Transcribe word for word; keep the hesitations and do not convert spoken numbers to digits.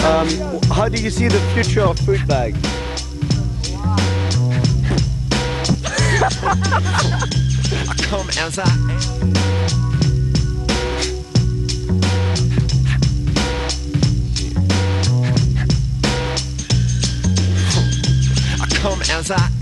Um, how do you see the future of footbag? I come as I am. I come as I am.